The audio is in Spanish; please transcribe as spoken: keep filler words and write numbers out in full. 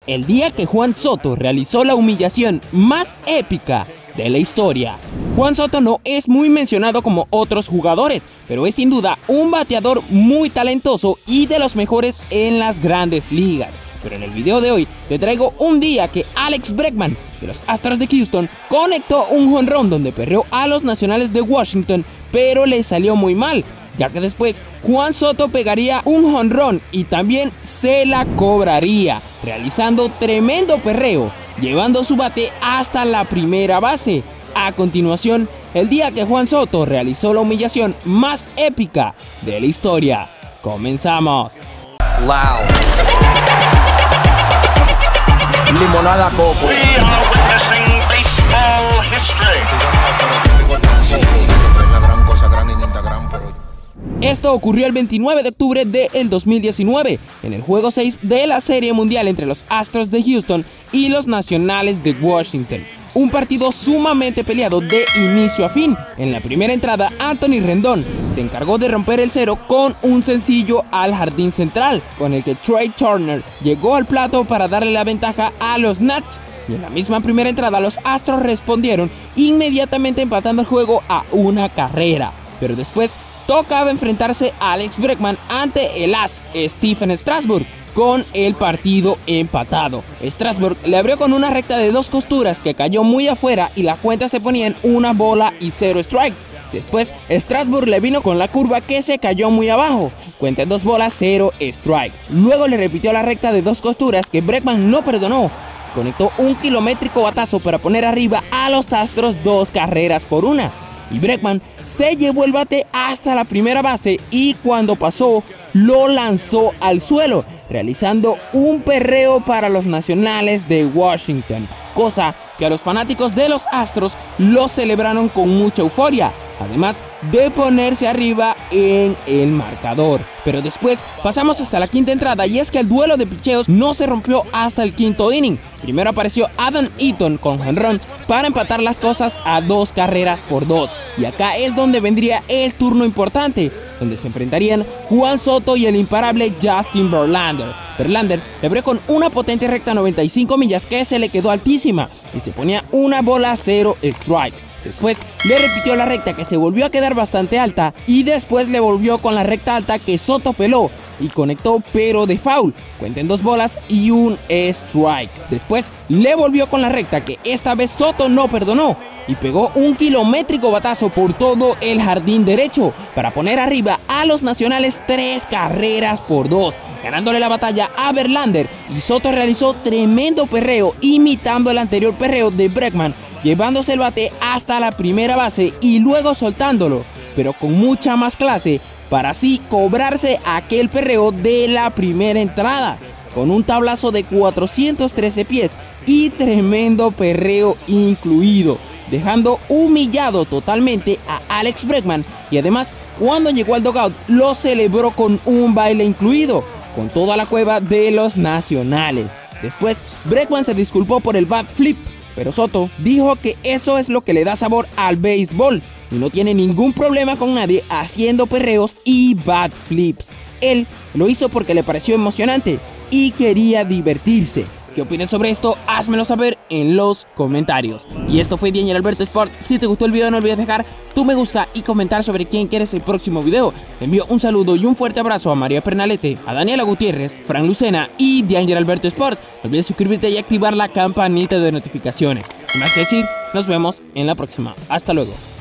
el día que Juan Soto realizó la humillación más épica de la historia. Juan Soto no es muy mencionado como otros jugadores, pero es sin duda un bateador muy talentoso y de los mejores en las grandes ligas. Pero en el video de hoy te traigo un día que Alex Bregman de los Astros de Houston conectó un jonrón donde perreó a los Nacionales de Washington, pero le salió muy mal, ya que después Juan Soto pegaría un jonrón y también se la cobraría, realizando tremendo perreo, llevando su bate hasta la primera base. A continuación, el día que Juan Soto realizó la humillación más épica de la historia. Comenzamos. Wow. Limonada coco. We are witnessing baseball history. Esto ocurrió el veintinueve de octubre del dos mil diecinueve, en el juego seis de la Serie Mundial entre los Astros de Houston y los Nacionales de Washington. Un partido sumamente peleado de inicio a fin. En la primera entrada, Anthony Rendón se encargó de romper el cero con un sencillo al jardín central, con el que Trea Turner llegó al plato para darle la ventaja a los Nats. Y en la misma primera entrada, los Astros respondieron inmediatamente empatando el juego a una carrera. Pero después tocaba enfrentarse a Alex Bregman ante el as Stephen Strasburg, con el partido empatado. Strasburg le abrió con una recta de dos costuras que cayó muy afuera y la cuenta se ponía en una bola y cero strikes. Después Strasburg le vino con la curva que se cayó muy abajo, cuenta en dos bolas, cero strikes. Luego le repitió la recta de dos costuras que Bregman no perdonó. Conectó un kilométrico batazo para poner arriba a los Astros dos carreras por una. Y Bregman se llevó el bate hasta la primera base y cuando pasó lo lanzó al suelo, realizando un perreo para los Nacionales de Washington, cosa que a los fanáticos de los Astros lo celebraron con mucha euforia, además de ponerse arriba en el marcador. Pero después pasamos hasta la quinta entrada y es que el duelo de picheos no se rompió hasta el quinto inning. Primero apareció Adam Eaton con jonrón para empatar las cosas a dos carreras por dos. Y acá es donde vendría el turno importante, donde se enfrentarían Juan Soto y el imparable Justin Verlander. Verlander le abrió con una potente recta noventa y cinco millas que se le quedó altísima y se ponía una bola cero strikes. Después le repitió la recta que se volvió a quedar bastante alta y después le volvió con la recta alta que Soto peló y conectó pero de foul, cuenta en dos bolas y un strike. Después le volvió con la recta que esta vez Soto no perdonó y pegó un kilométrico batazo por todo el jardín derecho para poner arriba a los Nacionales tres carreras por dos, ganándole la batalla a Verlander. Y Soto realizó tremendo perreo imitando el anterior perreo de Bregman, llevándose el bate hasta la primera base y luego soltándolo, pero con mucha más clase, para así cobrarse aquel perreo de la primera entrada, con un tablazo de cuatrocientos trece pies y tremendo perreo incluido, dejando humillado totalmente a Alex Bregman. Y además, cuando llegó al dugout, lo celebró con un baile incluido, con toda la cueva de los Nacionales. Después, Bregman se disculpó por el bat flip, pero Soto dijo que eso es lo que le da sabor al béisbol y no tiene ningún problema con nadie haciendo perreos y bat flips. Él lo hizo porque le pareció emocionante y quería divertirse. ¿Qué opinas sobre esto? Házmelo saber en los comentarios. Y esto fue Daniel Alberto Sports. Si te gustó el video no olvides dejar tu me gusta y comentar sobre quién quieres el próximo video. Le envío un saludo y un fuerte abrazo a María Pernalete, a Daniela Gutiérrez, Fran Lucena y Daniel Alberto Sports. No olvides suscribirte y activar la campanita de notificaciones. Sin más que decir, nos vemos en la próxima. Hasta luego.